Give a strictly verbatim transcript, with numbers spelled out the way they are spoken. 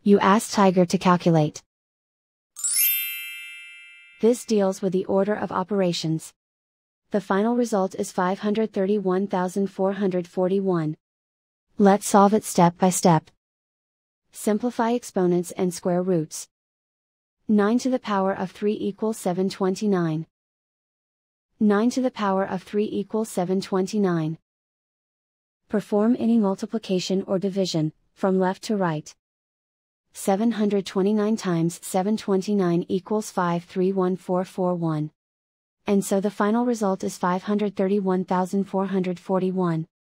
You ask Tiger to calculate. This deals with the order of operations. The final result is five hundred thirty-one thousand four hundred forty-one. Let's solve it step by step. Simplify exponents and square roots. nine to the power of three equals seven hundred twenty-nine. nine to the power of three equals seven hundred twenty-nine. Perform any multiplication or division, from left to right. seven hundred twenty-nine times seven hundred twenty-nine equals five hundred thirty-one thousand four hundred forty-one. And so the final result is five hundred thirty-one thousand four hundred forty-one.